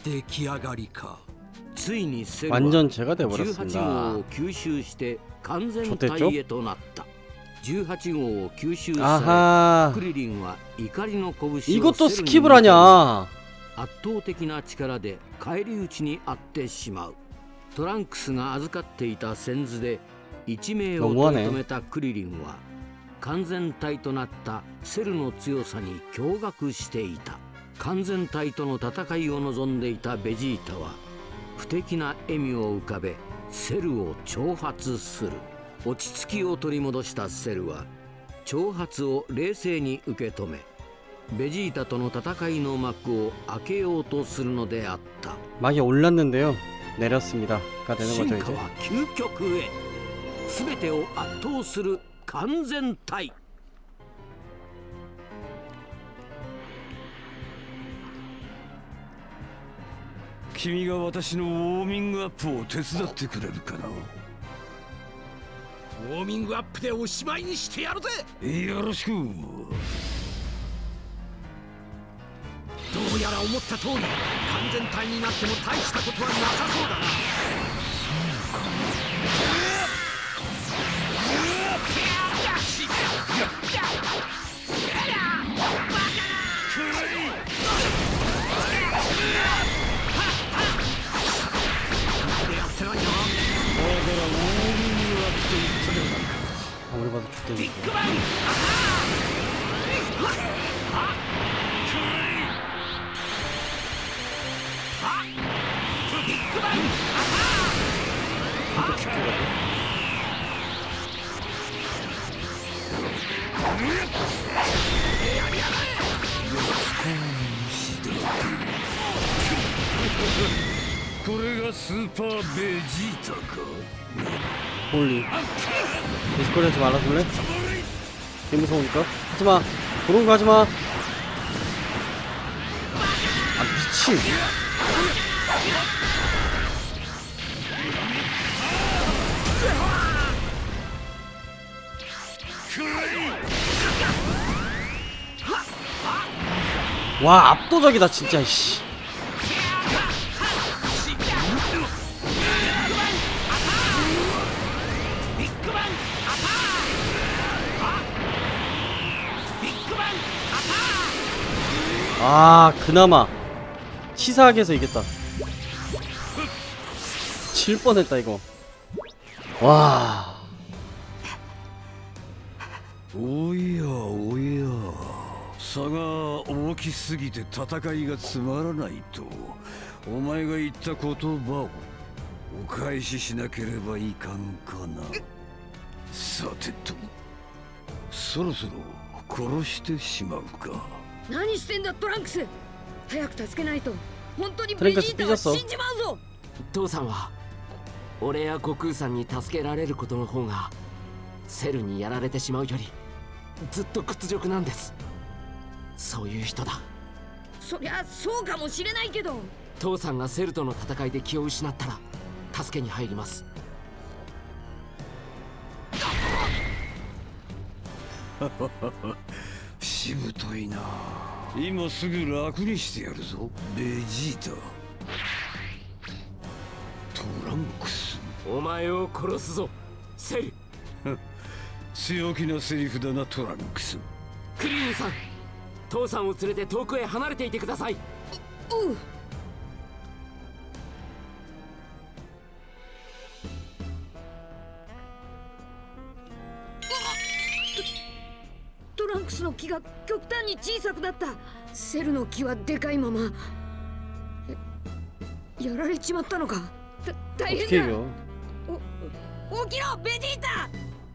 出来上がりか。 ついにセルは 완전 제가 돼버렸습니다. 18号を吸収して完全体へとなった。18号を吸収さ 아하. れクリリンは怒りの拳を 이것도 セルに 스킵을 하냐? 圧倒的な力で返り討ちに遭ってしまう。トランクスが預かっていた仙図で一命を取り留めたクリリンは完全体となったセルの強さに驚愕していた。完全体との戦いを望んでいたベジータは不敵な笑みを浮かべセルを挑発する。落ち着きを取り戻したセルは挑発を冷静に受け止めベジータとの戦いの幕を開けようとするのであった。 막이 올랐는데요. 내렸습니다. 가 되는 進 거죠 化 이제. は究極へ。全てを圧倒する完全体。 君が私のウォーミングアップを手伝ってくれるかな。 ウォーミングアップでおしまいにしてやるぜ。 よろしく。 どうやら思った通り完全体になっても大したことはなさそうだな。 아무리 봐도 죽겠네. 홀리. 디스코리 하지 말아줄래? 개 무서우니까. 하지마. 그런 거 하지마. 아 미친. 와 압도적이다 진짜. 씨. 아 그나마 치사하게 해서 이겼다. 질 뻔했다 이거. 와. おやおや、差が大きすぎて戦いがつまらないとお前が言った言葉をお返ししなければいかんかな。さてと、そろそろ殺してしまうか。 何してんだトランクス。早く助けないと本当にベジータは死んじまうぞ。 父さんは俺や悟空さんに助けられることの方がセルにやられてしまうよりずっと屈辱なんです。そういう人だ。 そりゃそうかもしれないけど、 父さんがセルとの戦いで気を失ったら助けに入ります。 しぶといな。今すぐ楽にしてやるぞベジータ。トランクス、 お前を殺すぞセル。 強気なセリフだなトランクス。 クリリンさん、父さんを連れて遠くへ離れていてください。 おう。トランクスの木が極端に小さくなった。セルの木はでかいまま。やられちまったのか。大変だ。起きろベジータ。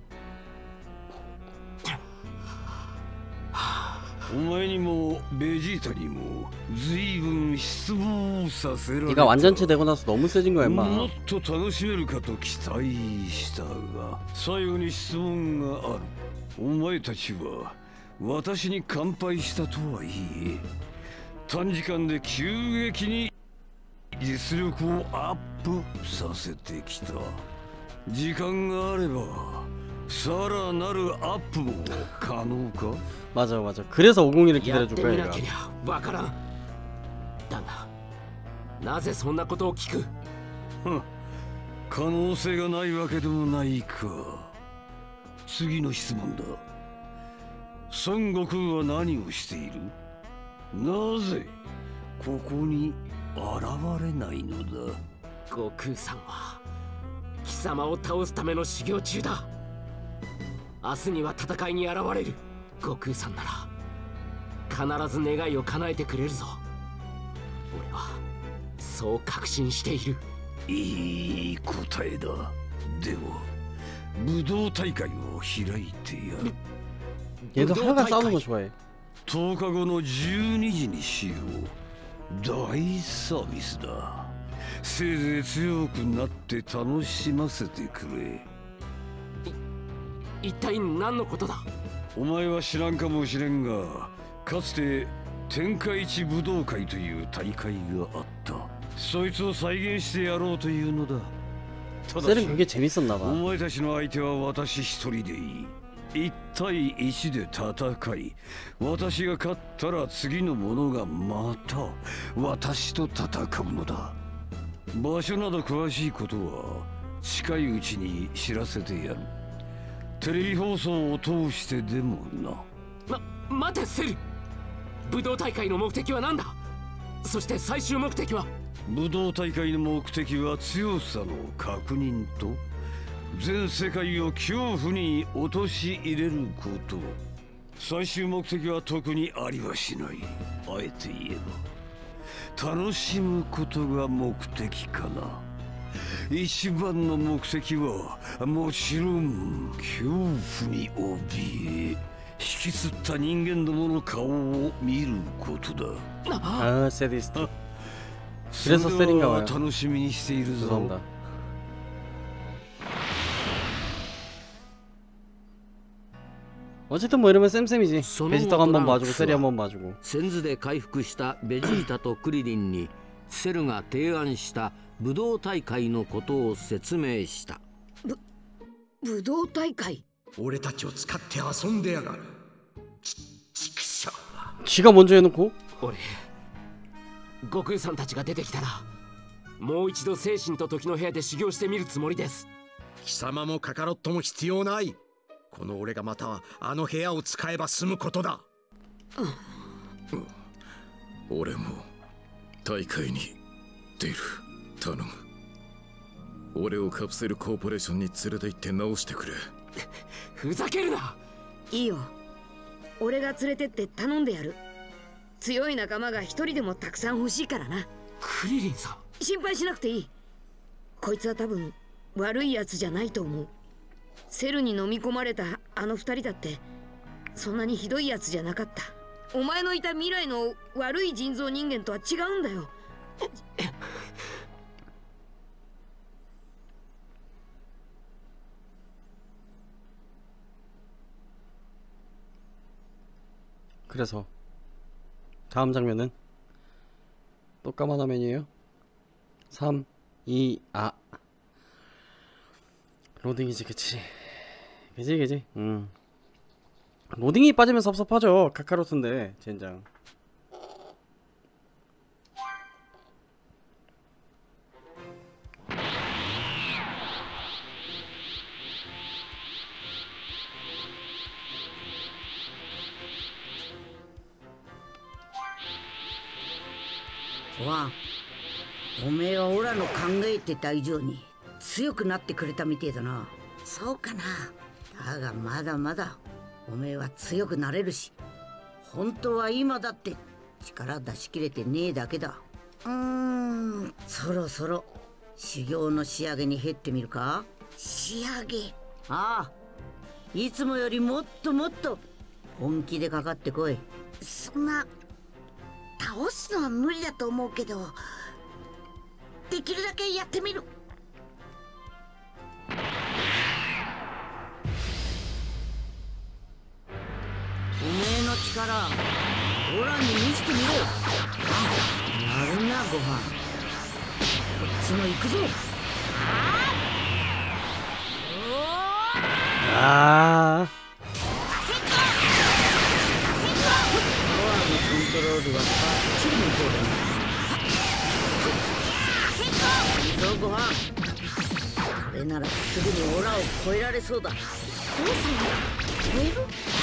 お前にもベジータにも随分失望させられた。 네가 완전체 되고 나서 너무 세진 거야 임마. もっと楽しめるかと期待したが最後に質問がある。お前たちは私に乾杯したとはいえ短時間で急激に実力をアップさせてきた。時間があればさらなるアップも可能か。 맞아. 그래서 501을 기다려줄 거야 얘가. わからん。だがなぜそんなことを聞く？ 可能性がないわけでもないか。次の質問だ。孫悟空は何をしている？なぜここに現れないのだ？ 悟空さんは貴様を倒すための修行中だ。明日には戦いに現れる。悟空さんなら必ず願いを叶えてくれるぞ。俺はそう確信している。 いい答えだ。では武道大会を開いてやる。 얘도 하나가 싸우는 거 좋아해. 10日後の12時にしよう。大サービスだ。せいぜい強くなって楽しませてくれ。 一体何のことだ？ お前は知らんかもしれんが、かつて天下一武道会という大会があった。そいつを再現してやろうというのだ。ただし 그게 재밌었나 봐. お前たちの相手は私一人でいい。1対1で戦い、私が勝ったら次の者がまた私と戦うのだ。場所など詳しいことは近いうちに知らせてやる。テレビ放送を通してでもな。 待てセル。武道大会の目的は何だ？そして最終目的は？ 武道大会の目的は強さの確認と全世界を恐怖に陥れること。最終目的は特にありはしない。あえて言えば楽しむことが目的かな。一番の目的はもちろん恐怖に怯え引きつった人間どもの顔を見ることだ。 아, 세디스트. 그래서 세린가 봐요. 楽しみにしているぞ。 죄송합니다. 어쨌든 뭐 이러면 쌤쌤이지. 베지터가 한번 봐주고 세리 한번 봐주고. 先頭で回復したベジータとクリリンにセルが提案した武道大会のことを説明した。 武道大会？ 俺たちを使って遊んでやがる。ちくしょう。 지가 먼저 해놓고? 俺悟空さんたちが出てきたらもう一度精神と時の部屋で修行してみるつもりです。 貴様もカカロットも必要ない。この俺がまたあの部屋を使えば済むことだ。 俺も大会に出る。頼む。俺をカプセルコーポレーションに連れて行って直してくれ。 ふざけるな。 いいよ、俺が連れてって頼んでやる。強い仲間が一人でもたくさん欲しいからな。 クリリンさん、 心配しなくていい。こいつは多分悪いやつじゃないと思う。セルに飲み込まれたあの二人だってそんなにひどいやつじゃなかった。お前のいた未来の悪い人造人間とは違うんだよ。 그래서 다음 장면은 또 까만 화면이에요. 3, 2, 아 로딩이지. 그치. 로딩이 빠지면 섭섭하죠. 카카로트인데 젠장. 와, おめえはオラの考えてた以上に強くなってくれたみてえだな。そうかな。だがまだまだおめえは強くなれるし、本当は今だって力出し切れてねえだけだ。そろそろ修行の仕上げに入ってみるか。仕上げ？ああ、いつもよりもっともっと本気でかかってこい。 そんな倒すのは無理だと思うけど、できるだけやってみる。 おめえの力オラに見せてみろ。やるなご飯。こっちも行くぞ。 아. コントロールはバッチリの方だな。 ぞご飯。これならすぐにオラを超えられそうだ。 父さん超える？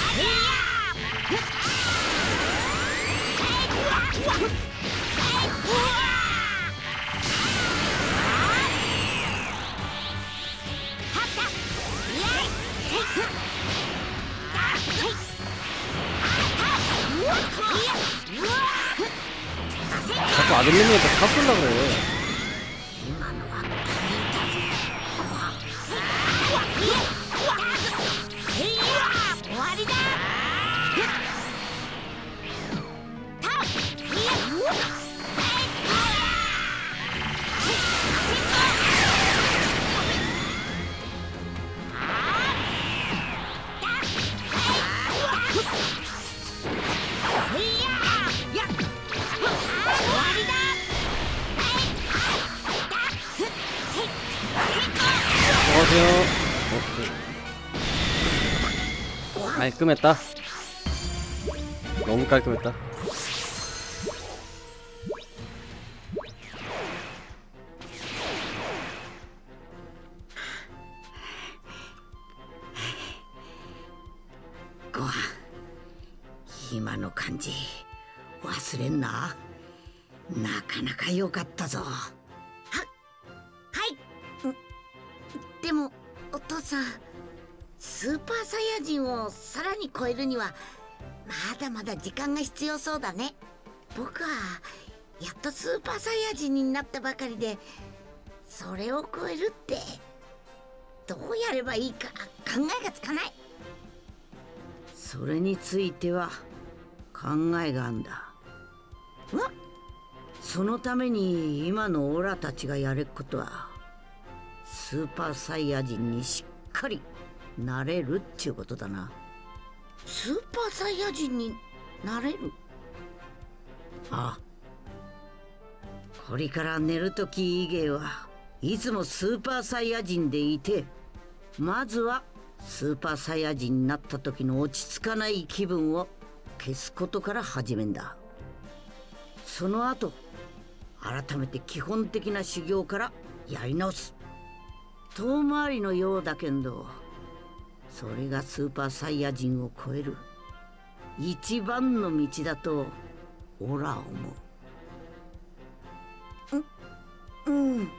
자꾸 아들내미한테 사쏠라 그래. 깔끔했다. 너무 깔끔했다. 고아, 今の感じ忘れんな。なかなか良かったぞ。 はい。でもお父さん、スーパーサイヤ人をさらに超えるにはまだまだ時間が必要そうだね。僕はやっとスーパーサイヤ人になったばかりで、それを超えるってどうやればいいか考えがつかない。 それについては考えがあんだ。そのために今のオラたちがやれっことは、スーパーサイヤ人にしっかりなれるっちゅうことだな。 スーパーサイヤ人になれる？ ああ。これから寝るとき以外はいつもスーパーサイヤ人でいて、まずはスーパーサイヤ人になった時の落ち着かない気分を消すことから始めんだ。その後改めて基本的な修行からやり直す。遠回りのようだけど、それがスーパーサイヤ人を超える一番の道だとオラは思う。 うん。はい。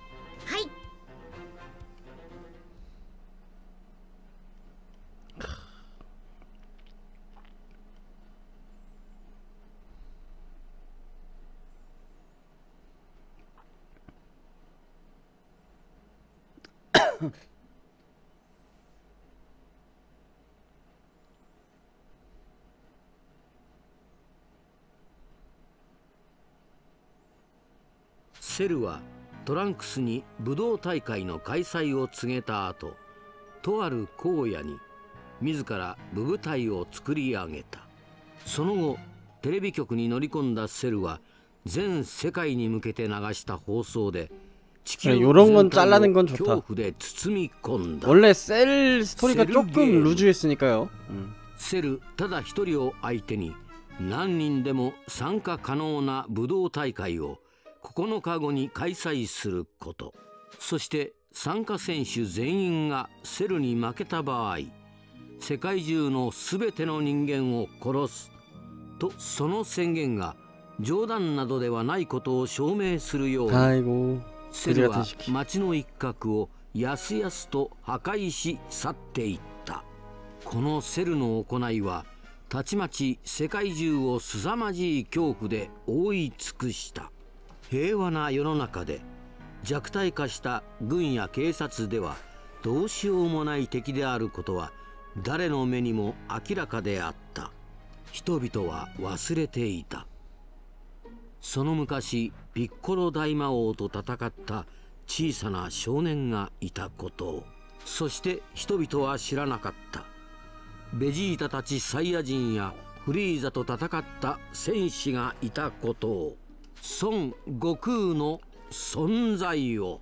セルはトランクスに武道大会の開催を告げた後、とある荒野に自ら武部隊を作り上げた。その後テレビ局に乗り込んだセルは全世界に向けて流した放送で地球全体を恐怖で包み込んだ。 원래 셀 스토리가 조금 루즈했으니까요. セルただ一人を相手に何人でも参加可能な武道大会を9日後に開催すること、そして参加選手全員がセルに負けた場合、世界中の全ての人間を殺すと、その宣言が冗談などではないことを証明するように、セルは町の一角をやすやすと破壊し去っていった。このセルの行いはたちまち世界中を凄まじい恐怖で覆い尽くした。平和な世の中で弱体化した軍や警察ではどうしようもない敵であることは誰の目にも明らかであった。人々は忘れていた。その昔ピッコロ大魔王と戦った小さな少年がいたことを。そして人々は知らなかった。ベジータたちサイヤ人やフリーザと戦った戦士がいたことを。孫悟空の存在を。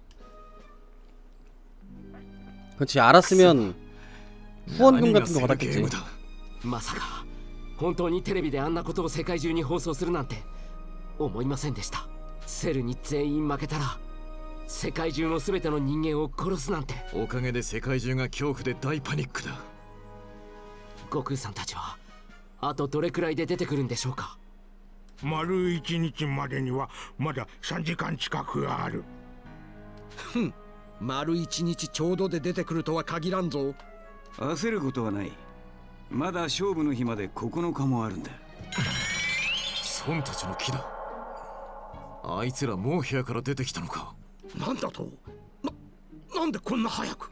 그렇지, 알았으면 후원금 같은 거 받았겠지. まさか本当にテレビであんなことを世界中に放送するなんて思いませんでした。セルに全員負けたら世界中の全ての人間を殺すなんて。 おかげで世界中が恐怖で大パニックだ。 悟空さんたちはあとどれくらいで出てくるんでしょうか。 丸1日までにはまだ3時間近くある。 ふん、丸1日ちょうどで出てくるとは限らんぞ。 焦ることはない。まだ勝負の日まで9日もあるんだ。 孫たちの木だ。あいつらもう部屋から出てきたのか。 なんだと。なんでこんな早く。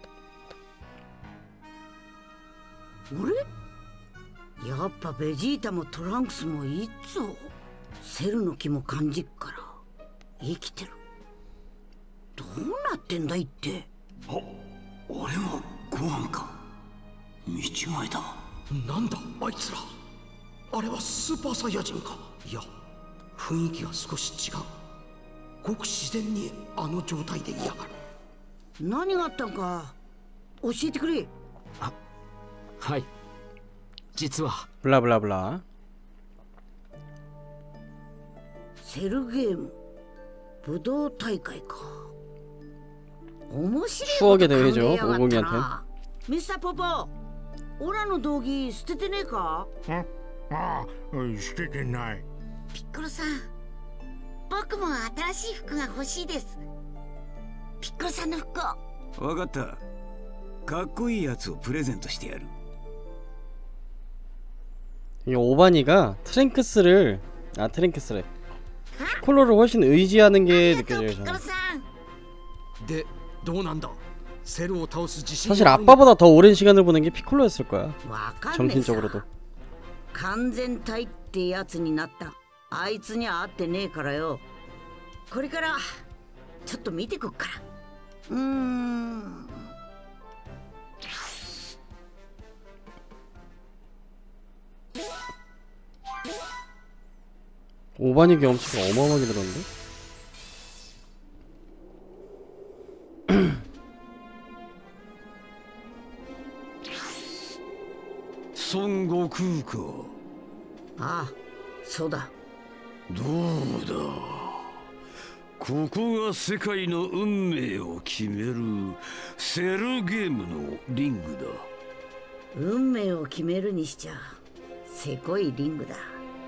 俺やっぱベジータもトランクスもいいっぞ。セルの木も感じっから生きてる。どうなってんだいって。 俺もご飯か。見違いだ。 なんだあいつら。あれはスーパーサイヤ人か。いや雰囲気が少し違う。ごく自然にあの状態でいやがる。 何があったんか教えてくれ。 はい、実はブラブラブラ。 セルゲーム武道大会か。面白いこと考えやがったな。ミスターポポ、オラの道着捨ててねえか。 ああ、捨ててない。 ピッコロさん、僕も新しい服が欲しいです。ピッコロさんの服を。 わかった。かっこいいやつをプレゼントしてやる。 이 오바니가 트랭크스를 트랭크스래. 콜로를 훨씬 의지하는 게 느껴져요. 저는. 사실 아빠보다 더 오랜 시간을 보낸 게 피콜로였을 거야. 정신적으로도. 完全体ってやつになったあいつには会ってねえからよ。これからちょっと見てくっから。 오바니 경험치가 어마어마하게 들었는데? 손고쿠か。 ああ、そうだ。 どうだ。ここが世界の運命を決めるセルゲームのリングだ。 運命を決めるにしちゃせこいリングだ。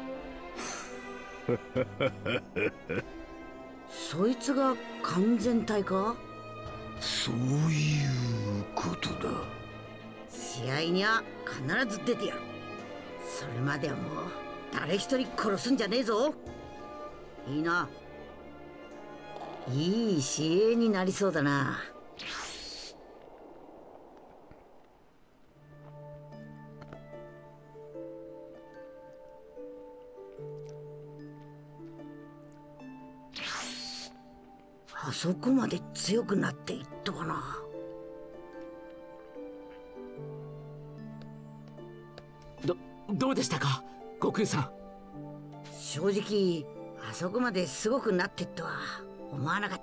そいつが完全体か。 そういうことだ。 試合には必ず出てやる。それまではもう誰一人殺すんじゃねえぞ。いいな。いい試合になりそうだな。あそこまで強くなっていったかな。 どうでしたか悟空さん。 正直あそこまですごくなってとは思わなかった。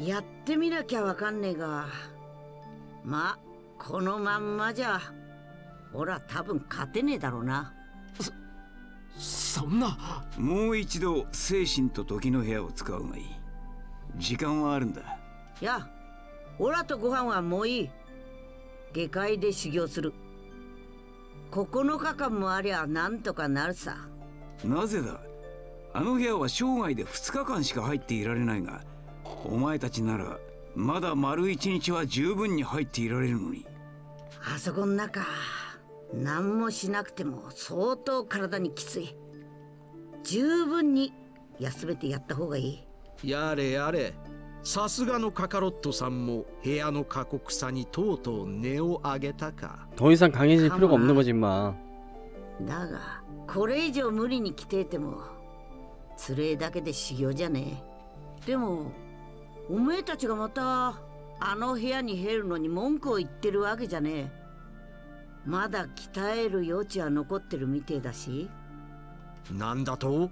やってみなきゃわかんねえが、まあこのまんまじゃ俺は多分勝てねえだろうな。 そんな。 もう一度精神と時の部屋を使うがいい。時間はあるんだ。 いや、オラとご飯はもういい。下界で修行する。9日間もありゃなんとかなるさ。 なぜだ。あの部屋は生涯で2日間しか入っていられないが、お前たちならまだ丸1日は十分に入っていられるのに。 あそこの中何もしなくても相当体にきつい。十分に休めてやった方がいい。 やれやれ、さすがのカカロットさんも部屋の過酷さにとうとう値を上げたか。 더 이상 강해질 필요가 없는 거지 임마. だがこれ以上無理に来ててもつれえだけで修行じゃねえ。でもおめえたちがまたあの部屋に入るのに文句を言ってるわけじゃねえ。まだ鍛える余地は残ってるみてえだし。 なんだと。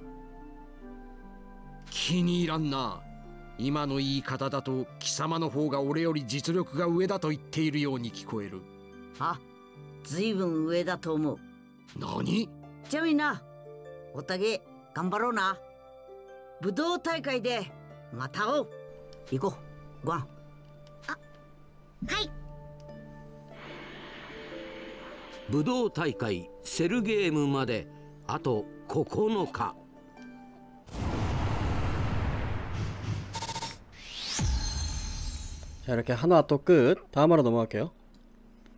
気に入らんな。今の言い方だと貴様の方が俺より実力が上だと言っているように聞こえる。 あ、ずいぶん上だと思う。 何？ じゃあみんなおたげ頑張ろうな。武道大会でまた会おう。 行こう、ごはん。 はい。 武道大会セルゲームまであと9日。 자, 이렇게 하나 또 끝. 다음으로 넘어갈게요.